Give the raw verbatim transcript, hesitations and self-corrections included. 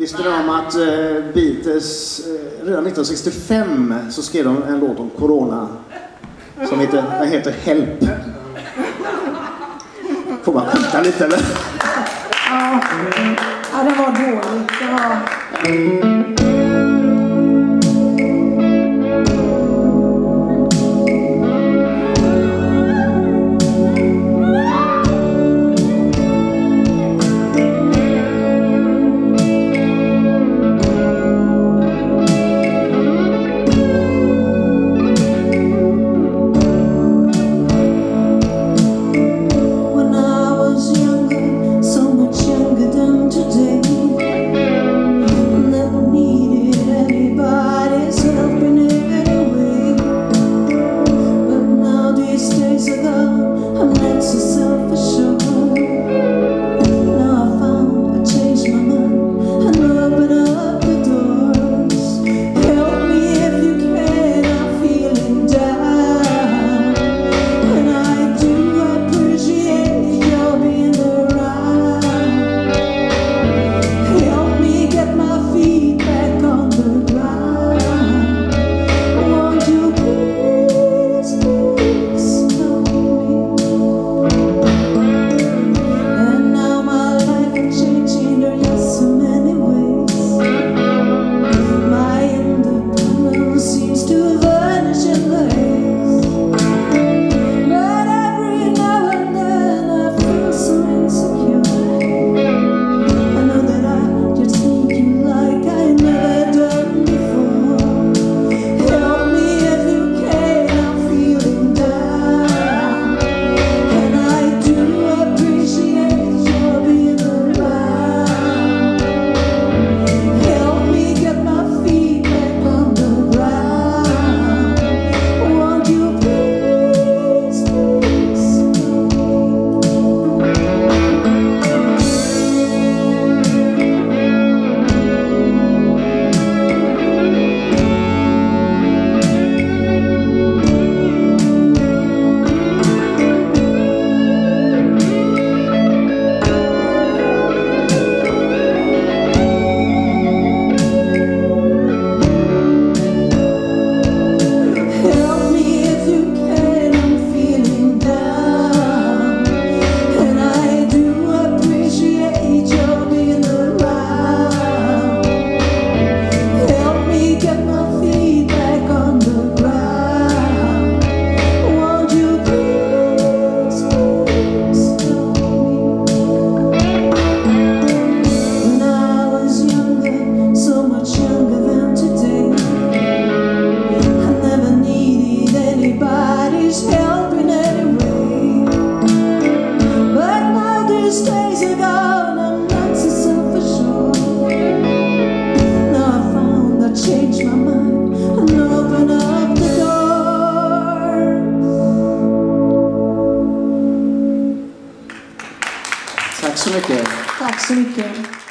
Visste ni om att uh, Beatles uh, redan nittonhundrasextiofem så skrev de en låt om corona som heter, den heter Help. Får man skjuta lite eller? Ja, ja det var dåligt. Det var... Tack så mycket. Tack så mycket.